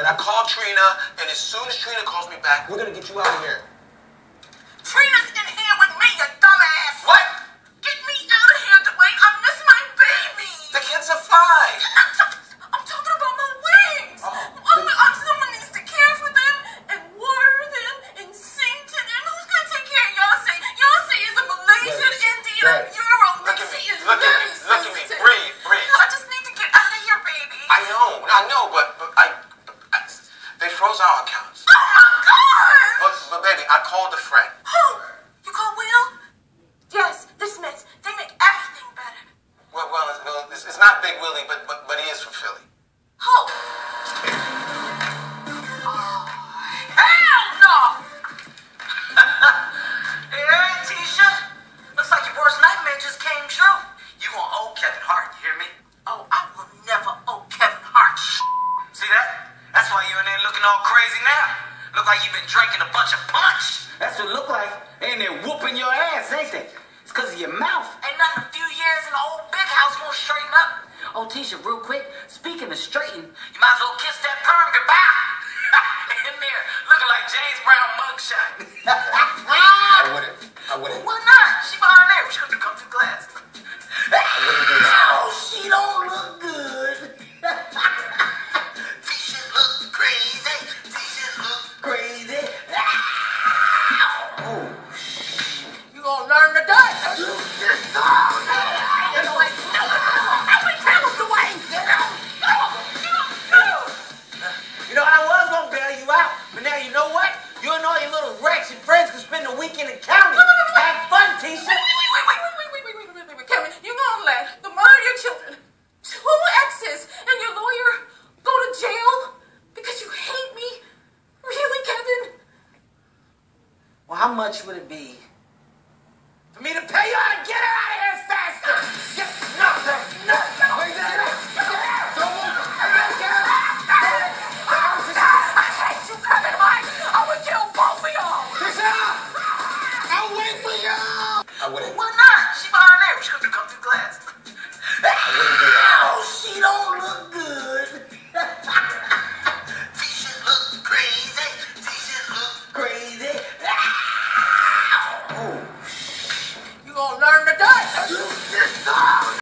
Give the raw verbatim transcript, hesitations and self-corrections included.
And I called Trina, and as soon as Trina calls me back, we're gonna get you out of here. Trina's in here with me, you dumbass! What? Get me out of here, Dwayne! I miss my baby! The kids are fine. I'm, t I'm talking about my wings! Oh, I'm, I'm, someone needs to care for them, and water them, and sing to them. Who's gonna take care of Yossi? Yossi is a Malaysian Right. Indian Right. Euro Look mix. at me, He is look at very me, look at me. sensitive. Breathe, breathe. I just need to get out of here, baby. I know, I know, but, but I, I, they froze our accounts. Oh my God! But, but baby, I called a friend. Who? You call Will? Yes, this Smiths. They make everything better. Well, well, it's, well, it's, it's not Big Willie, but, but, but he is from Philly. Who? Oh, hell no! Yeah, Tiesha. Looks like your worst nightmare just came true. You gonna owe Kevin Hart, you hear me? Oh, I will never owe Kevin Hart. See that? That's why you in there looking all crazy now. Look like you've been drinking a bunch of punch. That's what it look like. Ain't they whooping your ass, ain't they? It's because of your mouth. Ain't nothing a few years in the old big house won't straighten up. Oh, Tiesha, real quick, speaking of straighten, you might as well kiss that perm goodbye. In there, looking like James Brown mugshot. I wouldn't. I wouldn't. Why not? She behind there. She gonna come through glass. I wouldn't do that. Oh, she don't look good. Tiesha look crazy. Tiesha look crazy. Oh, You gonna learn to dance? you You're like, no, I would tell him the way. You know, I was gonna bail you out, but now you know what? You and all your little wretched friends can spend the weekend in county. Have fun, Tiesha. Wait, wait, wait, wait, wait, wait, wait, wait, wait, wait, wait, Kevin, you gonna let the murder of your children, two exes, and your lawyer go to jail because you hate me? Really, Kevin? Well, how much would it be for me to pay you out and get her out of here faster? Get, no, no, no, no, wait, get out, get out, don't move, get out, I hate you, Kevin Mike. I would kill both of y'all. Tiesha, I'll wait for you. I wouldn't. Why not? She behind there. She gonna come through glass. I wouldn't do that. Oh, she don't look good.